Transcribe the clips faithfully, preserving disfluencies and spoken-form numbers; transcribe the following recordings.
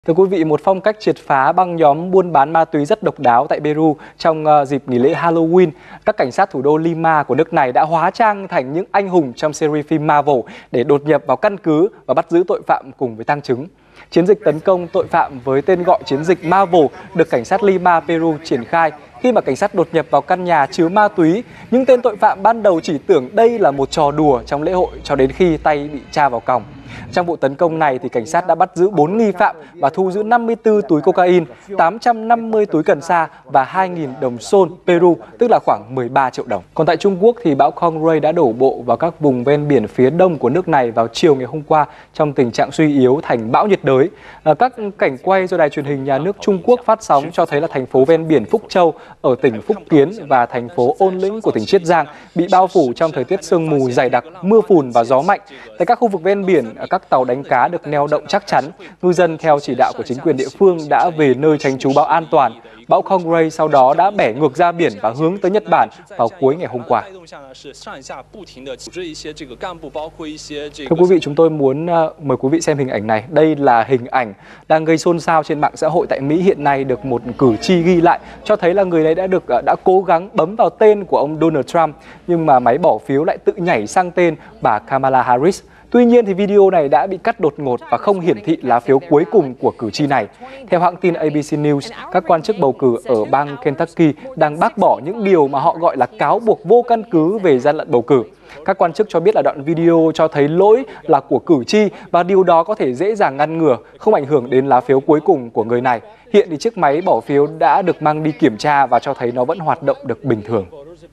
Thưa quý vị, một phong cách triệt phá băng nhóm buôn bán ma túy rất độc đáo tại Peru trong uh, dịp nghỉ lễ Halloween. Các cảnh sát thủ đô Lima của nước này đã hóa trang thành những anh hùng trong series phim Marvel để đột nhập vào căn cứ và bắt giữ tội phạm cùng với tang chứng. Chiến dịch tấn công tội phạm với tên gọi chiến dịch Marvel được cảnh sát Lima, Peru triển khai khi mà cảnh sát đột nhập vào căn nhà chứa ma túy. Những tên tội phạm ban đầu chỉ tưởng đây là một trò đùa trong lễ hội cho đến khi tay bị tra vào còng. Trong vụ tấn công này thì cảnh sát đã bắt giữ bốn nghi phạm và thu giữ năm mươi tư túi cocaine, tám trăm năm mươi túi cần sa và hai nghìn đồng sol Peru, tức là khoảng mười ba triệu đồng. Còn tại Trung Quốc thì bão Kongray đã đổ bộ vào các vùng ven biển phía đông của nước này vào chiều ngày hôm qua trong tình trạng suy yếu thành bão nhiệt đới. Các cảnh quay do Đài truyền hình nhà nước Trung Quốc phát sóng cho thấy là thành phố ven biển Phúc Châu ở tỉnh Phúc Kiến và thành phố Ôn Lĩnh của tỉnh Chiết Giang bị bao phủ trong thời tiết sương mù dày đặc, mưa phùn và gió mạnh. Tại các khu vực ven biển, các tàu đánh cá được neo đậu chắc chắn. Ngư dân theo chỉ đạo của chính quyền địa phương đã về nơi tránh trú bão an toàn. Bão Kongray sau đó đã bẻ ngược ra biển và hướng tới Nhật Bản vào cuối ngày hôm qua. Thưa quý vị, chúng tôi muốn uh, mời quý vị xem hình ảnh này. Đây là hình ảnh đang gây xôn xao trên mạng xã hội tại Mỹ hiện nay, được một cử tri ghi lại, cho thấy là người này đã được uh, đã cố gắng bấm vào tên của ông Donald Trump, nhưng mà máy bỏ phiếu lại tự nhảy sang tên bà Kamala Harris. Tuy nhiên thì video này đã bị cắt đột ngột và không hiển thị lá phiếu cuối cùng của cử tri này. Theo hãng tin A B C News, các quan chức bầu cử ở bang Kentucky đang bác bỏ những điều mà họ gọi là cáo buộc vô căn cứ về gian lận bầu cử. Các quan chức cho biết là đoạn video cho thấy lỗi là của cử tri và điều đó có thể dễ dàng ngăn ngừa, không ảnh hưởng đến lá phiếu cuối cùng của người này. Hiện thì chiếc máy bỏ phiếu đã được mang đi kiểm tra và cho thấy nó vẫn hoạt động được bình thường.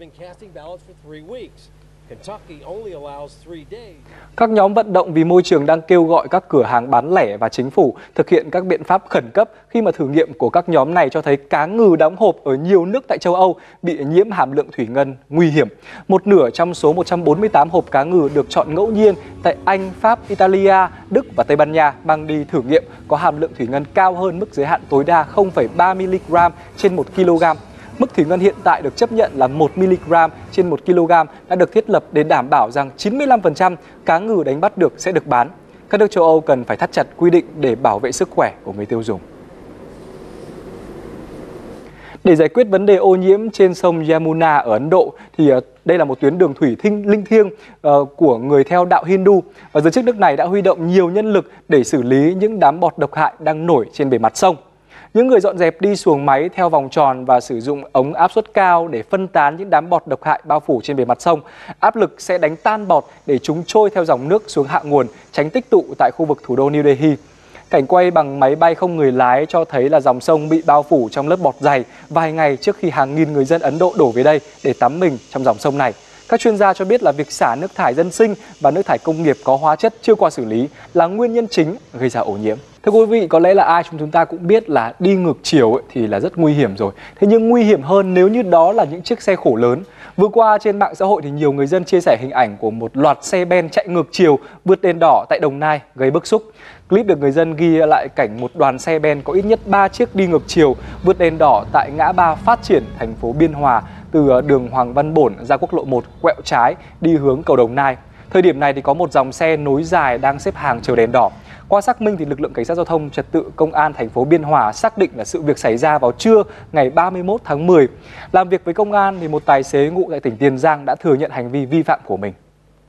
Các nhóm vận động vì môi trường đang kêu gọi các cửa hàng bán lẻ và chính phủ thực hiện các biện pháp khẩn cấp khi mà thử nghiệm của các nhóm này cho thấy cá ngừ đóng hộp ở nhiều nước tại châu Âu bị nhiễm hàm lượng thủy ngân nguy hiểm. Một nửa trong số một trăm bốn mươi tám hộp cá ngừ được chọn ngẫu nhiên tại Anh, Pháp, Italia, Đức và Tây Ban Nha mang đi thử nghiệm có hàm lượng thủy ngân cao hơn mức giới hạn tối đa không phẩy ba mi-li-gam trên một ki-lô-gam. Mức thủy ngân hiện tại được chấp nhận là một mi-li-gam trên một ki-lô-gam đã được thiết lập để đảm bảo rằng chín mươi lăm phần trăm cá ngừ đánh bắt được sẽ được bán. Các nước châu Âu cần phải thắt chặt quy định để bảo vệ sức khỏe của người tiêu dùng. Để giải quyết vấn đề ô nhiễm trên sông Yamuna ở Ấn Độ, thì đây là một tuyến đường thủy thinh, linh thiêng uh, của người theo đạo Hindu. Và giới chức nước này đã huy động nhiều nhân lực để xử lý những đám bọt độc hại đang nổi trên bề mặt sông. Những người dọn dẹp đi xuồng máy theo vòng tròn và sử dụng ống áp suất cao để phân tán những đám bọt độc hại bao phủ trên bề mặt sông. Áp lực sẽ đánh tan bọt để chúng trôi theo dòng nước xuống hạ nguồn, tránh tích tụ tại khu vực thủ đô New Delhi. Cảnh quay bằng máy bay không người lái cho thấy là dòng sông bị bao phủ trong lớp bọt dày vài ngày trước khi hàng nghìn người dân Ấn Độ đổ về đây để tắm mình trong dòng sông này. Các chuyên gia cho biết là việc xả nước thải dân sinh và nước thải công nghiệp có hóa chất chưa qua xử lý là nguyên nhân chính gây ra ô nhiễm. Thưa quý vị, có lẽ là ai trong chúng ta cũng biết là đi ngược chiều ấy thì là rất nguy hiểm rồi. Thế nhưng nguy hiểm hơn nếu như đó là những chiếc xe khổ lớn. Vừa qua trên mạng xã hội thì nhiều người dân chia sẻ hình ảnh của một loạt xe ben chạy ngược chiều vượt đèn đỏ tại Đồng Nai gây bức xúc. Clip được người dân ghi lại cảnh một đoàn xe ben có ít nhất ba chiếc đi ngược chiều vượt đèn đỏ tại ngã ba Phát Triển, thành phố Biên Hòa, từ đường Hoàng Văn Bổn ra quốc lộ một quẹo trái đi hướng cầu Đồng Nai. Thời điểm này thì có một dòng xe nối dài đang xếp hàng chờ đèn đỏ. Qua xác minh thì lực lượng cảnh sát giao thông trật tự công an thành phố Biên Hòa xác định là sự việc xảy ra vào trưa ngày ba mươi mốt tháng mười. Làm việc với công an thì một tài xế ngụ tại tỉnh Tiền Giang đã thừa nhận hành vi vi phạm của mình.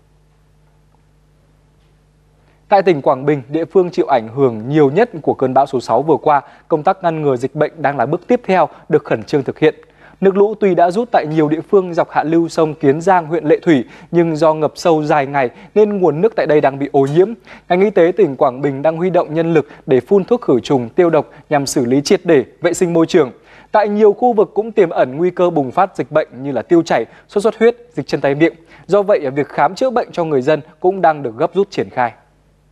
Tại tỉnh Quảng Bình, địa phương chịu ảnh hưởng nhiều nhất của cơn bão số sáu vừa qua, công tác ngăn ngừa dịch bệnh đang là bước tiếp theo được khẩn trương thực hiện. Nước lũ tuy đã rút tại nhiều địa phương dọc hạ lưu sông Kiến Giang, huyện Lệ Thủy, nhưng do ngập sâu dài ngày nên nguồn nước tại đây đang bị ô nhiễm. Ngành y tế tỉnh Quảng Bình đang huy động nhân lực để phun thuốc khử trùng, tiêu độc nhằm xử lý triệt để, vệ sinh môi trường. Tại nhiều khu vực cũng tiềm ẩn nguy cơ bùng phát dịch bệnh như là tiêu chảy, sốt xuất huyết, dịch chân tay miệng. Do vậy, việc khám chữa bệnh cho người dân cũng đang được gấp rút triển khai.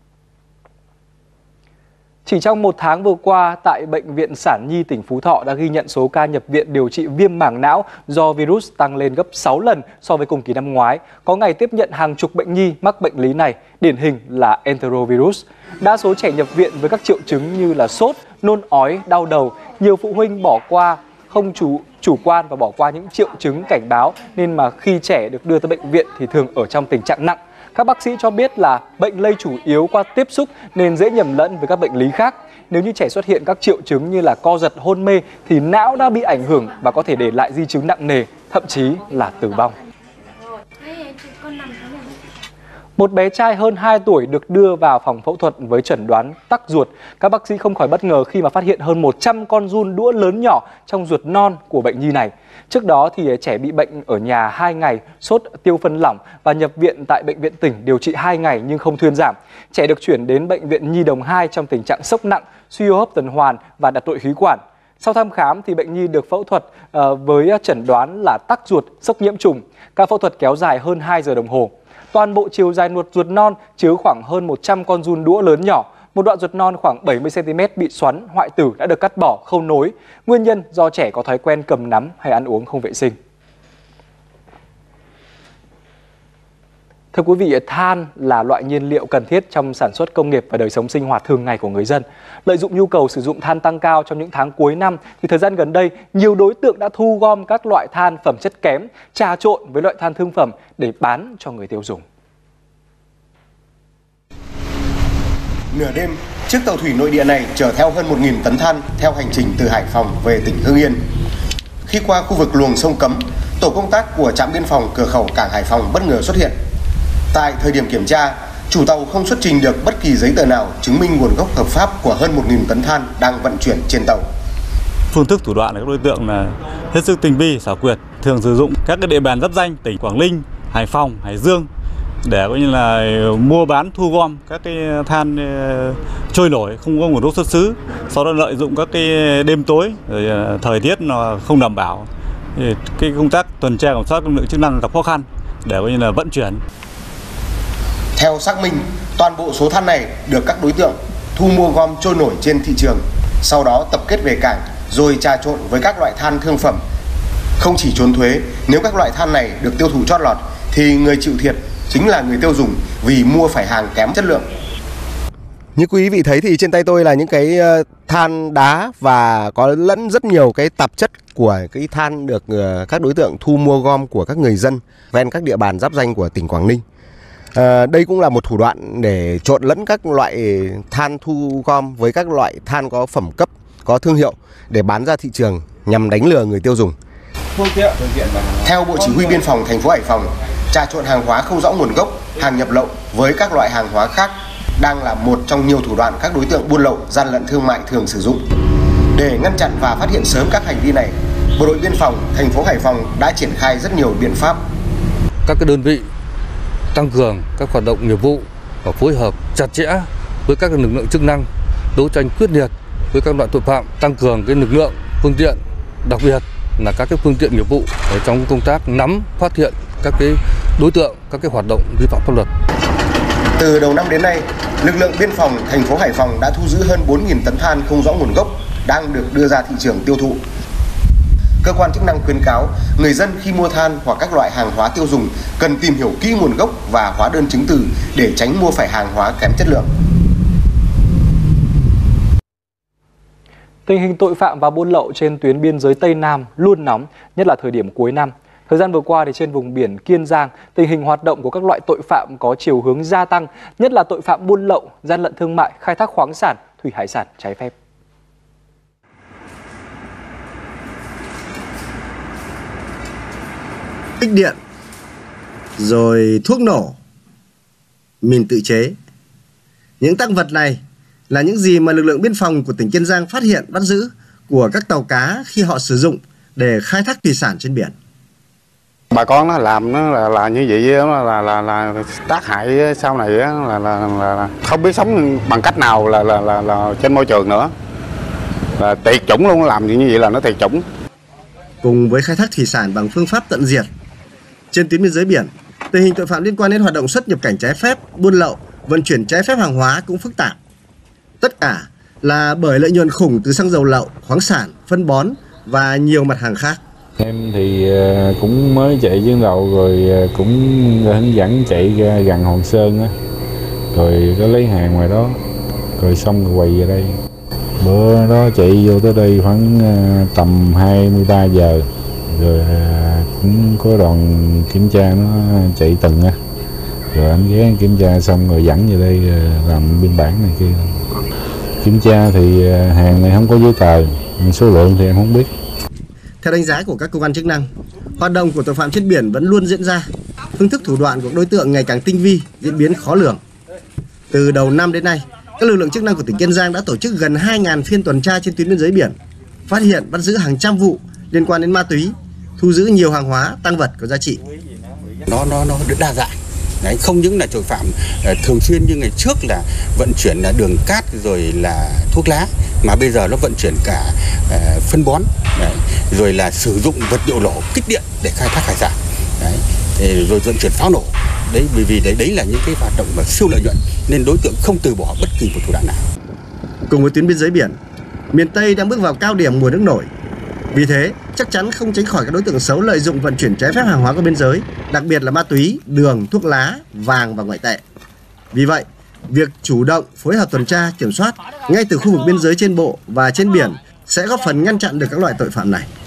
Chỉ trong một tháng vừa qua, tại Bệnh viện Sản Nhi tỉnh Phú Thọ đã ghi nhận số ca nhập viện điều trị viêm màng não do virus tăng lên gấp sáu lần so với cùng kỳ năm ngoái. Có ngày tiếp nhận hàng chục bệnh nhi mắc bệnh lý này, điển hình là enterovirus. Đa số trẻ nhập viện với các triệu chứng như là sốt, nôn ói, đau đầu. Nhiều phụ huynh bỏ qua, không chủ, chủ quan và bỏ qua những triệu chứng cảnh báo, nên mà khi trẻ được đưa tới bệnh viện thì thường ở trong tình trạng nặng. Các bác sĩ cho biết là bệnh lây chủ yếu qua tiếp xúc nên dễ nhầm lẫn với các bệnh lý khác. nếu như trẻ xuất hiện các triệu chứng như là co giật, hôn mê thì não đã bị ảnh hưởng và có thể để lại di chứng nặng nề, thậm chí là tử vong. Một bé trai hơn hai tuổi được đưa vào phòng phẫu thuật với chẩn đoán tắc ruột. Các bác sĩ không khỏi bất ngờ khi mà phát hiện hơn một trăm con giun đũa lớn nhỏ trong ruột non của bệnh nhi này. Trước đó thì trẻ bị bệnh ở nhà hai ngày, sốt, tiêu phân lỏng và nhập viện tại bệnh viện tỉnh điều trị hai ngày nhưng không thuyên giảm. Trẻ được chuyển đến bệnh viện Nhi Đồng hai trong tình trạng sốc nặng, suy hô hấp tuần hoàn và đặt nội khí quản. Sau thăm khám thì bệnh nhi được phẫu thuật uh, với chẩn đoán là tắc ruột, sốc nhiễm trùng. Các phẫu thuật kéo dài hơn hai giờ đồng hồ. Toàn bộ chiều dài ruột ruột non chứa khoảng hơn một trăm con giun đũa lớn nhỏ. Một đoạn ruột non khoảng bảy mươi xăng ti mét bị xoắn, hoại tử đã được cắt bỏ, khâu nối. Nguyên nhân do trẻ có thói quen cầm nắm hay ăn uống không vệ sinh. Thưa quý vị, than là loại nhiên liệu cần thiết trong sản xuất công nghiệp và đời sống sinh hoạt thường ngày của người dân. Lợi dụng nhu cầu sử dụng than tăng cao trong những tháng cuối năm, thì thời gian gần đây, nhiều đối tượng đã thu gom các loại than phẩm chất kém, trà trộn với loại than thương phẩm để bán cho người tiêu dùng. Nửa đêm, chiếc tàu thủy nội địa này chở theo hơn một nghìn tấn than theo hành trình từ Hải Phòng về tỉnh Hưng Yên. Khi qua khu vực luồng sông Cấm, tổ công tác của trạm biên phòng cửa khẩu cảng Hải Phòng bất ngờ xuất hiện. Tại thời điểm kiểm tra, chủ tàu không xuất trình được bất kỳ giấy tờ nào chứng minh nguồn gốc hợp pháp của hơn một nghìn tấn than đang vận chuyển trên tàu. Phương thức thủ đoạn của các đối tượng là hết sức tinh vi, xảo quyệt, thường sử dụng các cái địa bàn giáp danh tỉnh Quảng Ninh, Hải Phòng, Hải Dương để coi như là mua bán, thu gom các cái than trôi nổi không có nguồn gốc xuất xứ, sau đó lợi dụng các cái đêm tối, rồi thời tiết nó không đảm bảo, thì cái công tác tuần tra kiểm soát lực lượng chức năng gặp khó khăn để coi như là vận chuyển. Theo xác minh, toàn bộ số than này được các đối tượng thu mua gom trôi nổi trên thị trường, sau đó tập kết về cảng rồi trà trộn với các loại than thương phẩm. Không chỉ trốn thuế, nếu các loại than này được tiêu thụ chót lọt thì người chịu thiệt chính là người tiêu dùng vì mua phải hàng kém chất lượng. Như quý vị thấy thì trên tay tôi là những cái than đá và có lẫn rất nhiều cái tạp chất của cái than được các đối tượng thu mua gom của các người dân ven các địa bàn giáp danh của tỉnh Quảng Ninh. À, đây cũng là một thủ đoạn để trộn lẫn các loại than thu gom với các loại than có phẩm cấp, có thương hiệu để bán ra thị trường nhằm đánh lừa người tiêu dùng. Theo Bộ Chỉ huy Biên phòng thành phố Hải Phòng, trà trộn hàng hóa không rõ nguồn gốc, hàng nhập lậu với các loại hàng hóa khác đang là một trong nhiều thủ đoạn các đối tượng buôn lậu, gian lận thương mại thường sử dụng. Để ngăn chặn và phát hiện sớm các hành vi này, Bộ đội Biên phòng thành phố Hải Phòng đã triển khai rất nhiều biện pháp. Các cái đơn vị tăng cường các hoạt động nghiệp vụ và phối hợp chặt chẽ với các lực lượng chức năng, đấu tranh quyết liệt với các loại tội phạm, tăng cường cái lực lượng phương tiện, đặc biệt là các cái phương tiện nghiệp vụ ở trong công tác nắm, phát hiện các cái đối tượng, các cái hoạt động vi phạm pháp luật. Từ đầu năm đến nay, lực lượng biên phòng thành phố Hải Phòng đã thu giữ hơn bốn nghìn tấn than không rõ nguồn gốc đang được đưa ra thị trường tiêu thụ. Cơ quan chức năng khuyến cáo người dân khi mua than hoặc các loại hàng hóa tiêu dùng cần tìm hiểu kỹ nguồn gốc và hóa đơn chứng từ để tránh mua phải hàng hóa kém chất lượng. Tình hình tội phạm và buôn lậu trên tuyến biên giới Tây Nam luôn nóng, nhất là thời điểm cuối năm. Thời gian vừa qua thì trên vùng biển Kiên Giang, tình hình hoạt động của các loại tội phạm có chiều hướng gia tăng, nhất là tội phạm buôn lậu, gian lận thương mại, khai thác khoáng sản, thủy hải sản trái phép. Kích điện, rồi thuốc nổ, mìn tự chế. Những tang vật này là những gì mà lực lượng biên phòng của tỉnh Kiên Giang phát hiện, bắt giữ của các tàu cá khi họ sử dụng để khai thác thủy sản trên biển. Bà con nó làm nó là, là như vậy là là, là là tác hại sau này là, là, là, là không biết sống bằng cách nào là là, là, là trên môi trường nữa, là tuyệt chủng luôn, làm như vậy là nó tuyệt chủng. Cùng với khai thác thủy sản bằng phương pháp tận diệt trên tuyến biên giới biển, tình hình tội phạm liên quan đến hoạt động xuất nhập cảnh trái phép, buôn lậu, vận chuyển trái phép hàng hóa cũng phức tạp. Tất cả là bởi lợi nhuận khủng từ xăng dầu lậu, khoáng sản, phân bón và nhiều mặt hàng khác. Em thì cũng mới chạy chuyến đầu rồi cũng hướng dẫn chạy ra gần Hòn Sơn á, rồi có lấy hàng ngoài đó, rồi xong rồi quay về đây. Bữa đó chạy vô tới đây khoảng tầm hai mươi ba giờ, rồi cũng có đoàn kiểm tra nó chạy từng á, rồi anh ghé kiểm tra xong rồi dẫn về đây làm biên bản này kia. kiểm tra thì hàng này không có giấy tờ, số lượng thì em không biết. Theo đánh giá của các cơ quan chức năng, hoạt động của tội phạm trên biển vẫn luôn diễn ra. Phương thức thủ đoạn của đối tượng ngày càng tinh vi, diễn biến khó lường. Từ đầu năm đến nay, các lực lượng chức năng của tỉnh Kiên Giang đã tổ chức gần hai nghìn phiên tuần tra trên tuyến biên giới biển, phát hiện bắt giữ hàng trăm vụ liên quan đến ma túy, thu giữ nhiều hàng hóa, tang vật có giá trị. Nó nó nó đa dạng. Đấy, không những là tội phạm uh, thường xuyên như ngày trước là vận chuyển là đường cát rồi là thuốc lá, mà bây giờ nó vận chuyển cả uh, phân bón, đấy, rồi là sử dụng vật liệu nổ, kích điện để khai thác hải sản, đấy, rồi vận chuyển pháo nổ. Đấy, bởi vì đấy đấy là những cái hoạt động mà siêu lợi nhuận nên đối tượng không từ bỏ bất kỳ một thủ đoạn nào. Cùng với tuyến biên giới biển, miền Tây đang bước vào cao điểm mùa nước nổi. Vì thế, chắc chắn không tránh khỏi các đối tượng xấu lợi dụng vận chuyển trái phép hàng hóa qua biên giới, đặc biệt là ma túy, đường, thuốc lá, vàng và ngoại tệ. Vì vậy, việc chủ động phối hợp tuần tra, kiểm soát ngay từ khu vực biên giới trên bộ và trên biển sẽ góp phần ngăn chặn được các loại tội phạm này.